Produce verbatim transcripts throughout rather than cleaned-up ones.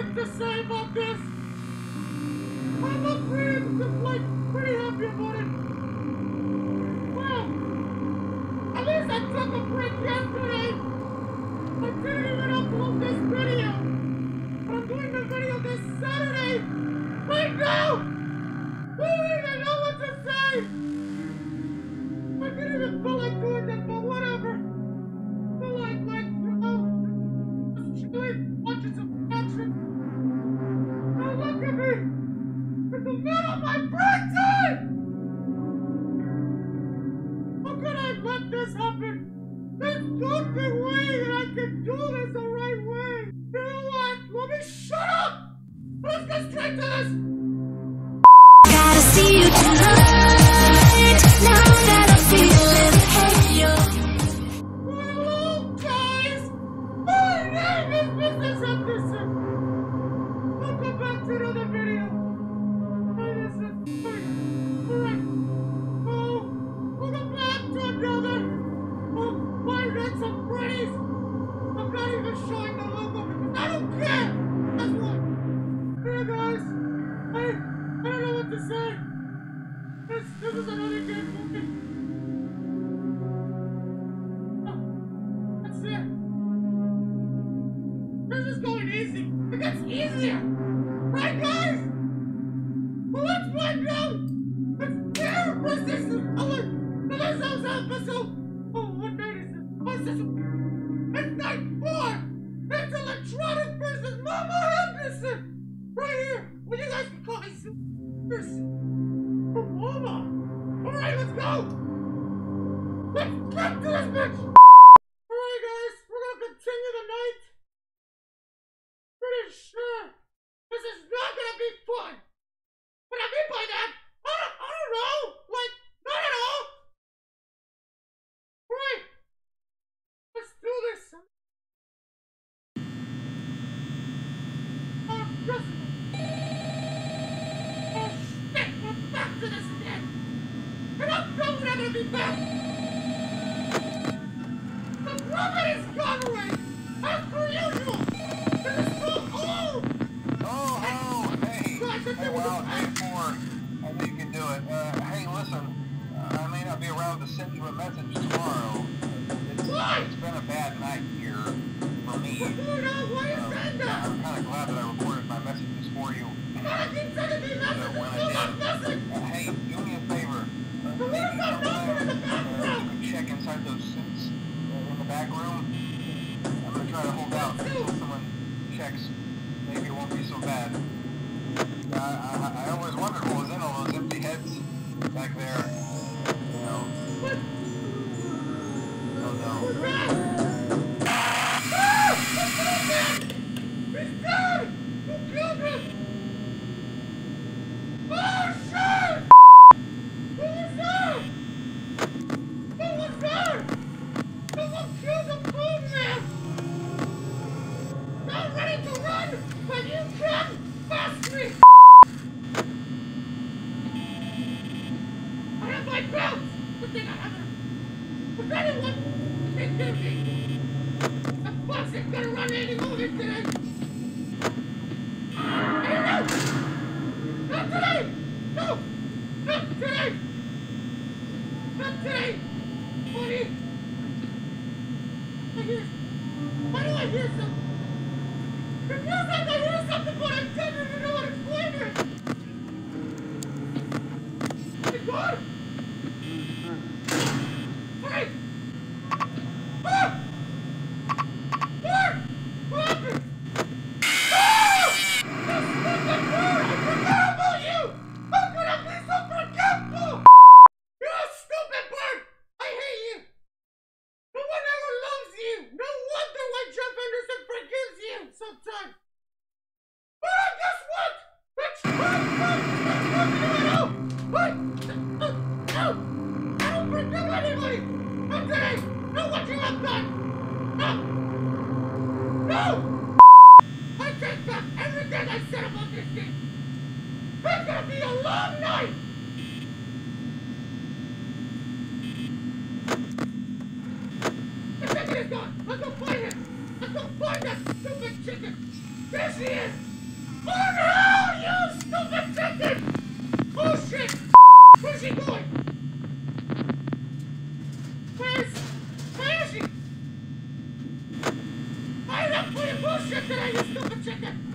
much to say about this. I'm a pretty, like, pretty happy about it. Well, at least I took a break yesterday. I didn't even upload this video. But I'm doing the video this Saturday. Right now! I don't even know what to say. I didn't even feel like doing that, but whatever. I feel like, like, you know, just chilling, watching some action. Now look at me! In the middle of my birthday! How could I let this happen? There's no good way that I can do this the right way. You know what? Let me shut up! Let's get straight to this! Gotta see you tonight. Now that I'm feeling hey, Hello, guys! My name is Missus Anderson. Welcome back to another video. Hi, Missus Alright. Oh, welcome back to another of my Reds and Freddy's. I'm not even showing the logo because I don't care. That's what. Hey, guys. I, I don't know what to say. This, this is another game for me. That's it. This is going easy. It gets easier. Right, guys? Well, let's find out. It's fair versus our Melissa's episode. Oh, what night is it? Oh, it's just... It's night four. It's Electronic versus Mama Henderson. Right here. Well, you guys can call me Super. Oh, Mama. All right, let's go. Let's get to this bitch. Alright guys, we're gonna continue the night. Pretty sure this is not gonna be fun. What I mean by that, I don't, I don't know, like, not at all. Alright, let's do this. Oh, yes. Oh shit, we're back to this again. And I'm probably not gonna be back. The robot is gone away! As per usual! This is so old! Oh, oh, hey! Guys, I Hey, think well, we hey, can... four. I know you can do it. Uh, hey, listen. Uh, I may not be around to send you a message tomorrow. It's, Why? it's been a bad night here for me. What's going on? Why are you Um, saying that? I'm kind of glad that I recorded my messages for you. You gotta keep sending me So messages! when I Still not did, message! uh, hey, do me a favor. Uh, But what maybe if I'm not sometime, in the uh, background? you could check inside those suits uh, in the back room. I'm gonna try to hold out until someone checks. Maybe it won't be so bad. I, I, I always wondered what was in all those empty heads back there. You know. What? Oh no. Ah! He's dead! He's dead! Who killed him? Oh shit! Who was there? Who was there? Someone killed the food man! Not ready to run, but you can pass me! I have my belt! Good thing I have it! If anyone can give me, the bus is gonna run any over today! I don't know! Not today! No! Not today! Not today! Buddy! I hear... Why do I hear something? It feels like I hear something, but I don't even know how to explain it! Hey, God! Hey! Ah! What? What happened? Ah! That stupid bird! I forgot about you! How could I be so forgetful? You're a stupid bird! I hate you! No one ever loves you! No wonder why Jeff Anderson forgives you sometimes! But uh, guess what? Bitch! What? What? What? What? No! I don't forgive anybody! Not today! Not what you have done! No! No! I take back everything I said about this game! It's gonna be a long night! The chicken is gone! Let's go find him! Let's go find that stupid chicken! There she is! Oh no! You stupid chicken! Oh shit! Where's she going? Where's... Where is she? I don't put a bullshit today, you stupid chicken!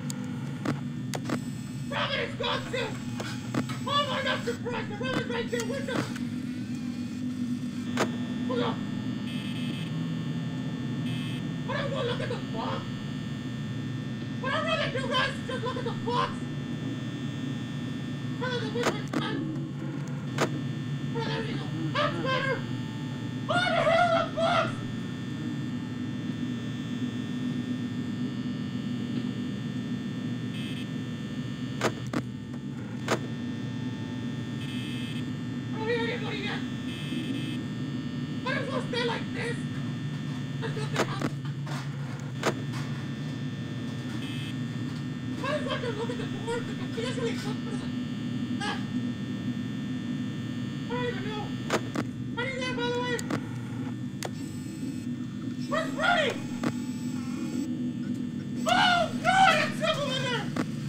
Providence gone too! Oh my God, surprise! The brother's right there with us! Hold on! I don't want to look at the box! What I'd rather do, guys, is just look at the box! Rather than wait for time! Oh, there you go! That's better! What the hell, the box? I don't hear anybody yet! Might as well stay like this! There's nothing else! Might as well just look at the door, because the usually comes for the... Ah! I don't even know! Are you there, by the way? Where's Freddy? Oh, God! It's trouble in there!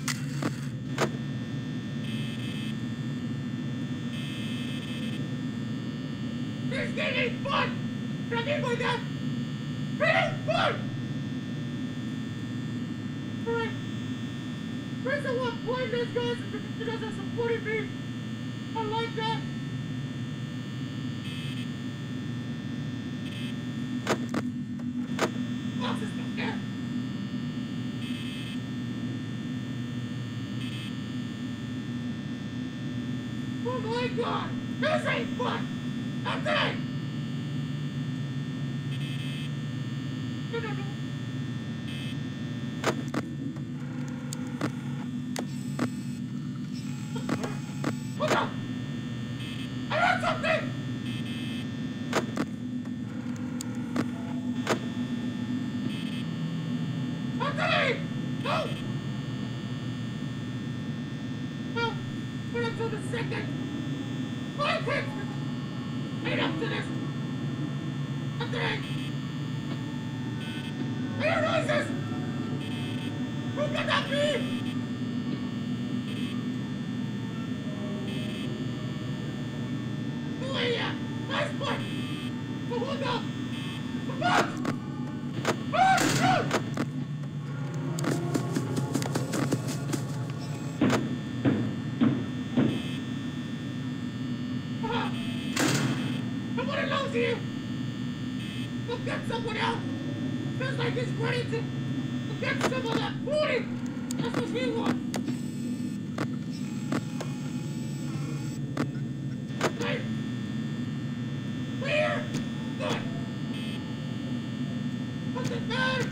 This game ain't fun! What I mean by that? It ain't fun! Alright. First I want to blame these guys because they're supporting me. I like that. Box is not there. Oh my God! This ain't fun! Okay! No, no, no. Hold on! I heard something! Anthony! No! No! Wait until the second! Five hits! Lead up to this! Anthony! I hear noises! Who could that be? Oh yeah! Nice point! But hold up! The box! Oh shoot! Ah! Nobody knows you! Go get someone else! Feels like he's ready to, to get some of that booty! That's what he wants! Right? Clear! Good! What's it bad?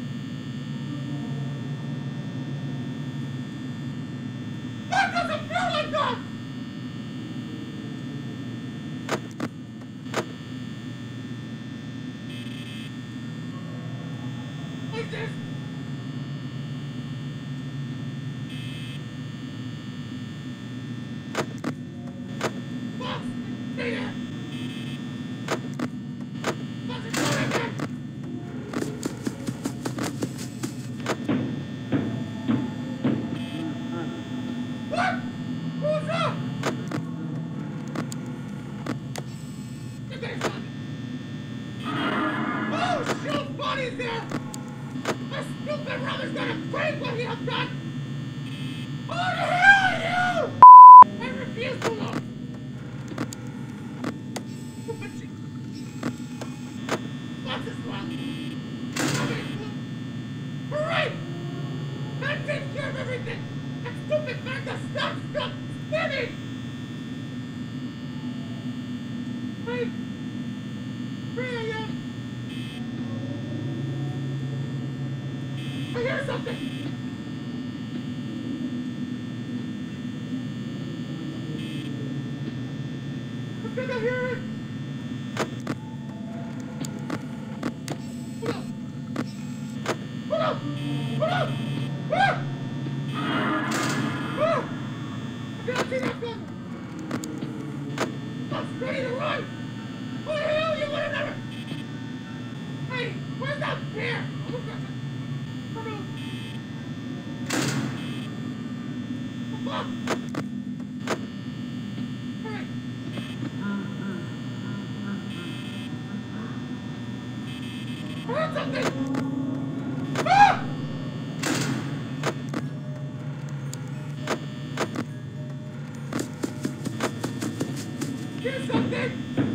That doesn't feel like that! Like this! Box! Stay there! Box is going again! What? Who's up? Look at his body! Oh, shoot! Body's there! This stupid rubber's gonna break what he has done! Who the hell are you? I refuse to look! Stupid shit! What's this one? Hooray! That takes care of everything! That stupid man does not stop spinning! Wait! Where I am? I hear something! I think I hear it! Hold up! Hold up! Hold up! Ah! Ah! I cannot see that gun! I'm ready to run! Who the hell you want another? Hey, where's that bear? Oh, no. something! Ah! Here's something!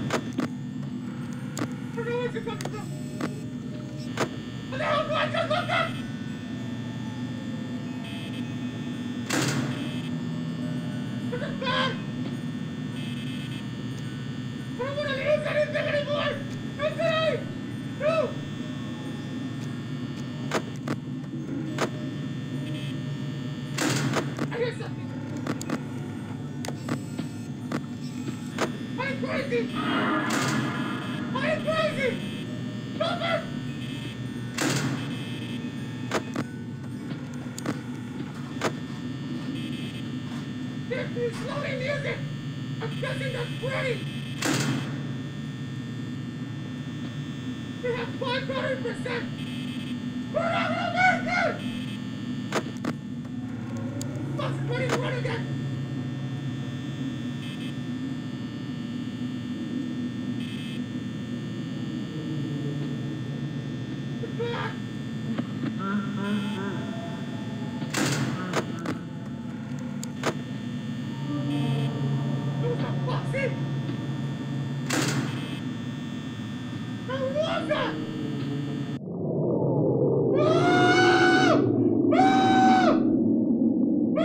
I don't know where you're coming from. What the hell do I just look at? Is it bad? I don't want to use anything anymore! Not today! No! I hear something! I'm crazy! I'm crazy! Stop it! There's this slowing music! I'm guessing that's Freddy! We have five hundred percent! We're not gonna make it! Fuck, Freddy's running again! It's back! Who's the Foxy? Who was that? Ah! Ah! Ah!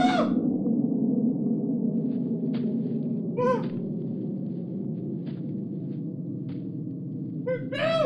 Ah! We're down!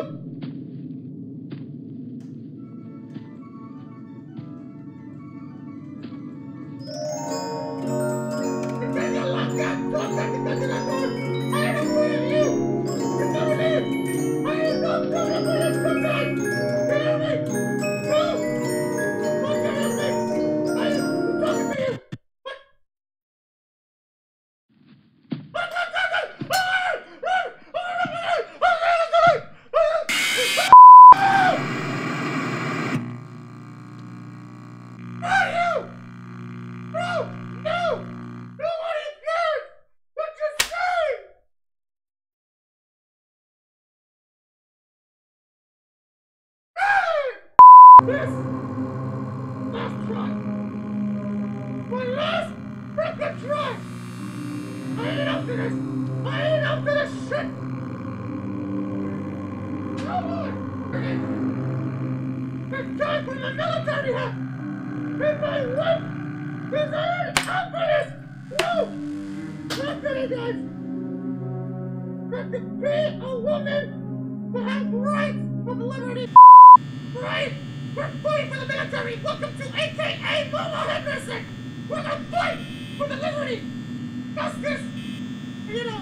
This last try. My last freaking try. I ain't up to this. I ain't up to this shit. Come on. It's time for the military hat. And my wife is already up for this. No. Not gonna guys. That to be a woman to have rights for the liberty. Right? We're fighting for the military! Welcome to A K A Momo Henderson! We're gonna fight for the liberty! Justice! You know...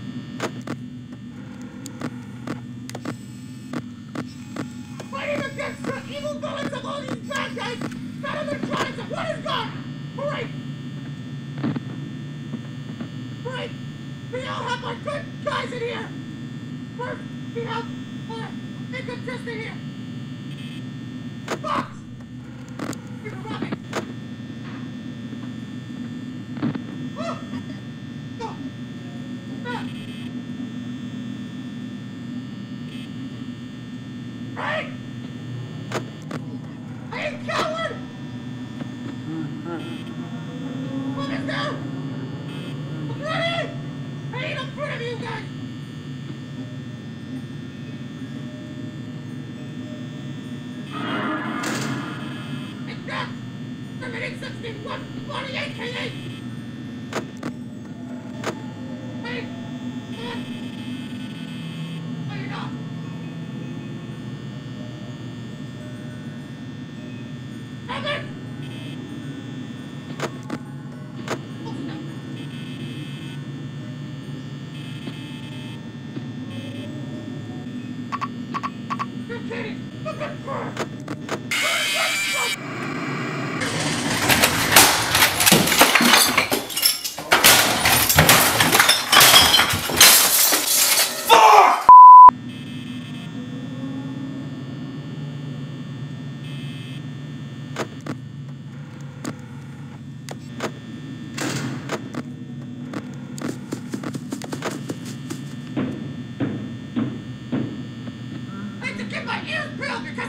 Fighting against the evil goings of all these bad guys! None of their trying to... What is gone? Alright! Alright! We all have our good guys in here! First, we have our inconsistent here! Fox! You're running! Oh! Oh! Ah! Hey! Hey, coward! What is that? I'm ready! I ain't in front of you guys! sixty-one forty-eight K eight! Wait! What? Wait up! Evan! Oh, no. You're kidding! Look at her! I had to get my ears peeled because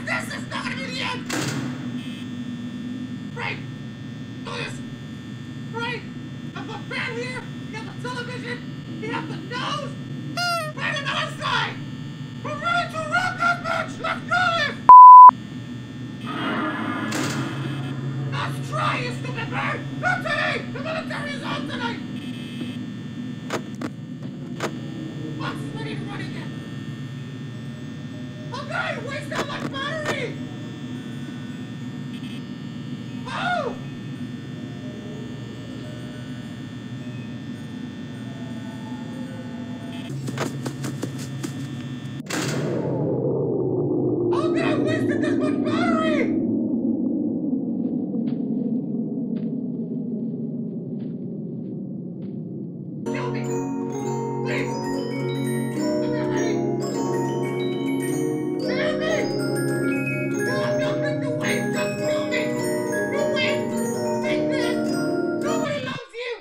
kill me! Please! I'm not ready! Kill me! You have nothing to win! Just kill me! You win! Take this! Nobody loves you!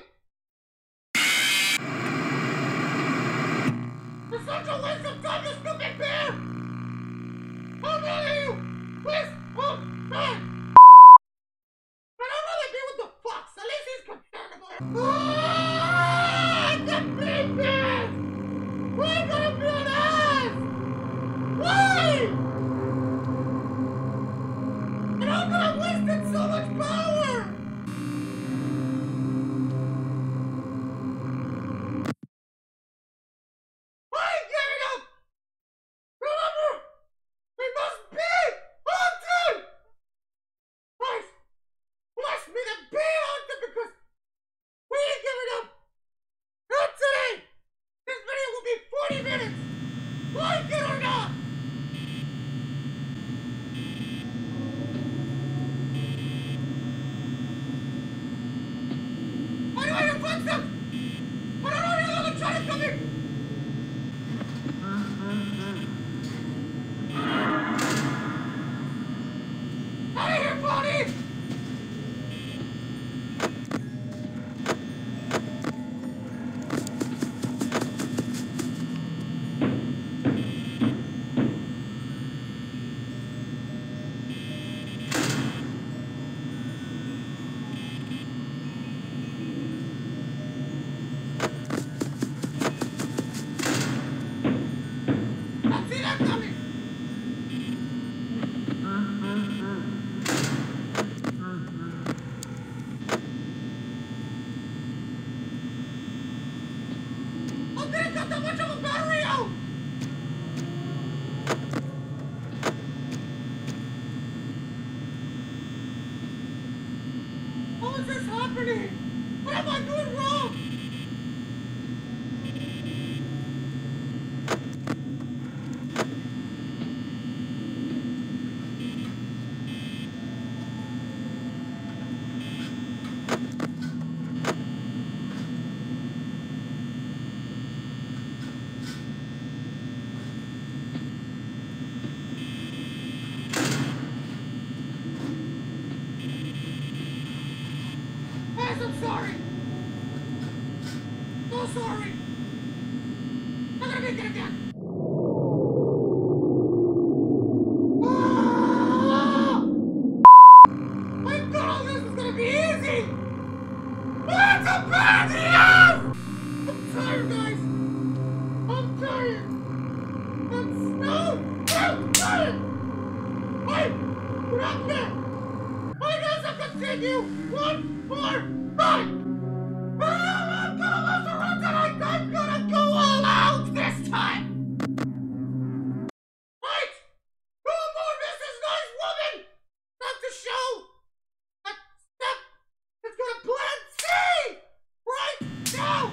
You're such a waste of time, you stupid bear! How dare you! Please! Oh, man! But I'd rather be with the fox. At least he's comfortable. Ah, the baby! Why gotta be an ass? Why? And how could I wasted so much power? I ain't giving up! Remember, we must be hunted! Guys, bless me to be hunted because we ain't giving up! Not today! This video will be forty minutes! Like it or not! Why do I hear footsteps? I don't know any other trying to come in! Out of here, Bonnie! I see that coming! I didn't got that much of a battery out! How is this happening? What am I doing wrong? Guys, I'm sorry. So sorry. I'm gonna make it again. Ah! I thought all this was gonna be easy. But it's a bad deal! I'm tired, guys. I'm tired. I'm so I'm tired. Wait, we're not there. I guess I'll continue one more night. I'm gonna resurrect and I'm gonna go all out this time. Right? No more Missus Nice Woman. Not to show a step that's gonna plant seed right now.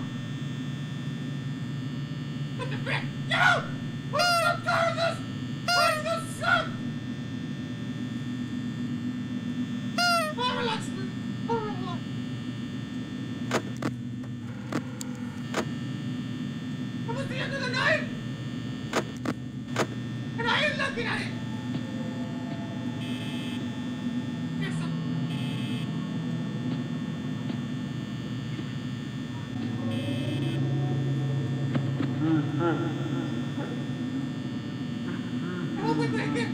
Get the bit. Get out. I'm so tired of this. Where's the sun? Oh, relax, man. Oh, relax. Almost the end of the night, and I ain't looking at it. Here's some. Oh, my blanket.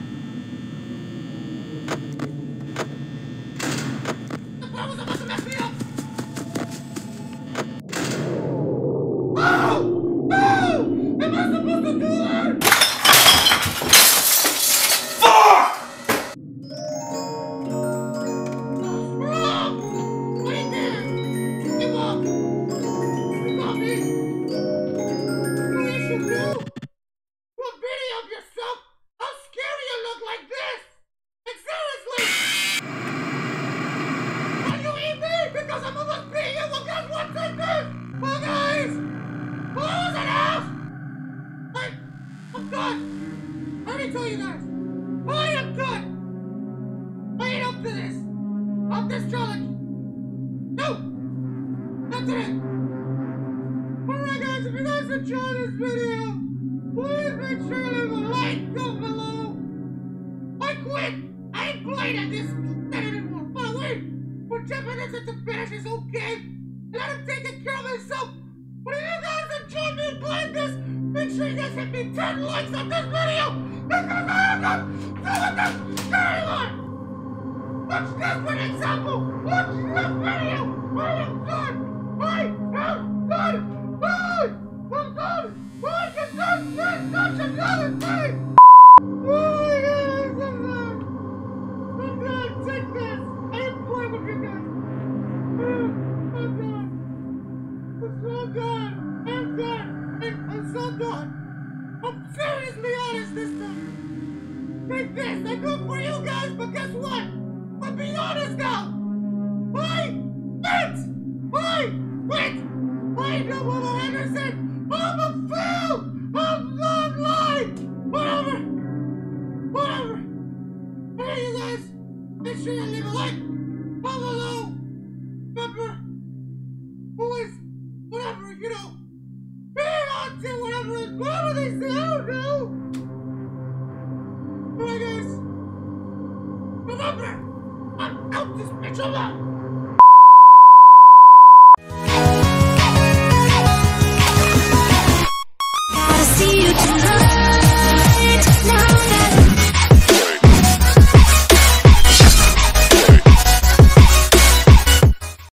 The bar was about to mess me up. Oh! No! Am I supposed to do that? Fuck! Wrong! Wait there! Give up! You got me! No issue, Bill! guys enjoy this video, please make sure to leave a like down below. I quit. I ain't playing at this thing anymore. But wait, we're jumping into to finish this whole game. And I'm taking care of myself. But if you guys enjoy me playing this, make sure you guys hit me ten likes on this video. Because I am not doing this anymore. Watch this for example. Watch this video. I am good. I am good. Good. I'm good. I can do this. Such another thing. Oh my God, I'm good. I'm good. Take this. I am playing with you guys. I'm good. I'm so good. I'm good. I'm so good. I'm seriously honest this time. Take this. I go for you guys, but guess what? I'm being honest now. I quit. I quit. I know Mama Henderson. I'm a fool. I'm not lying. Whatever. Whatever. Hey, you guys. Make sure you leave a like. Down below. Remember. Always. Whatever, you know. Being on to whatever, whatever they say. I don't know.